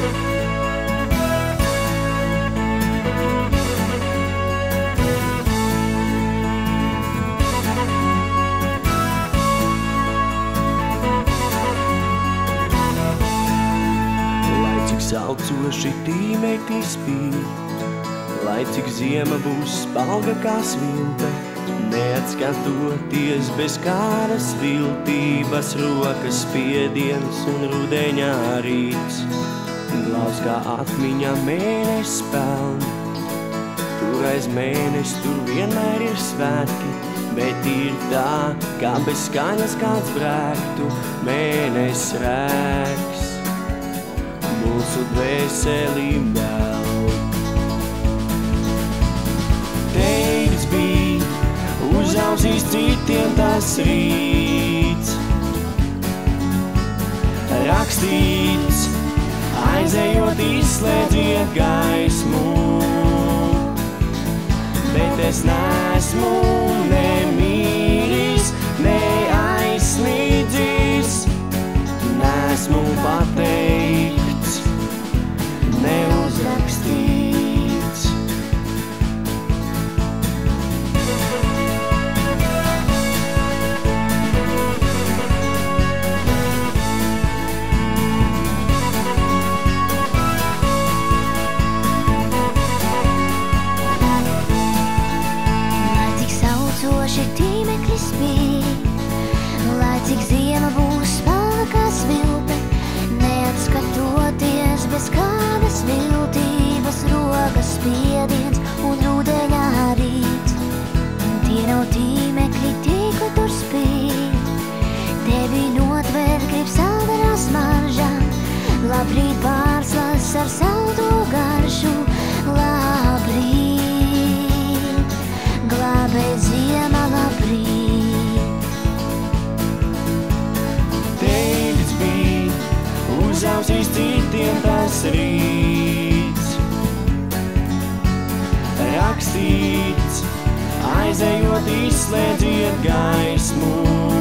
Saucoši tīmekļi spīd, lai cik ziema būs spalga kā svilte, neatskatoties bez kādas viltības, rokas spiediens un rudeņā rīts. Glaus kā atmiņā mēnesis peln, tur aiz mēnesi tur vienmēr ir svētki, bet ir tā, kā bez skaņas kāds brēktu mēnesis rēks. Mūsu dvēselī velk. Teikts bija, uzaudzīs citiem tas rīts. Rakstīts, aizejot izslēdziet gaismu, bet es neesmu nemīris, neaizsniedzis, neesmu pateikts, neuzrakstīts. Lai cik saucoši tīmekļi spīd, lai cik ziema būs spalva kā svilte, neatskatoties bez kādas viltības, rokas spiediens un rudeņā rīts. Tie nav tīmekļi, tīkli tur spīd, tevi notver grib saldarā smaržā, labrīt pārslas ar saldo garšu, labrīt, glābē ziema labrīt. Teikts bija, uzaudzīs citiem tas rīts. Rakstīts, aizejot izslēdziet gaismu,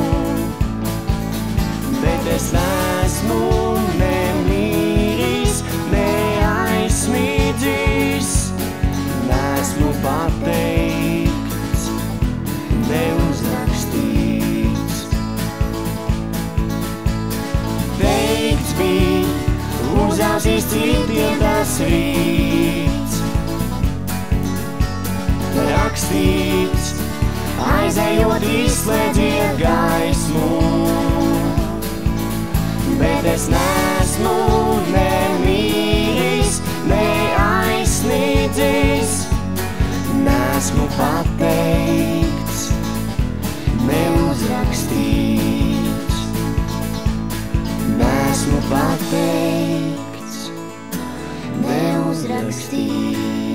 bet es neesmu nemīris, neaizsniedzis, neesmu pateikts, neuzrakstīts. Teikts bija, uzaudzīs citiem tas rīts. Rakstīts, aizejot izslēdziet gaismu, bet es neesmu nemīris, neaizsniedzis, neesmu pateikts, neuzrakstīts. Neesmu pateikts, neuzrakstīts.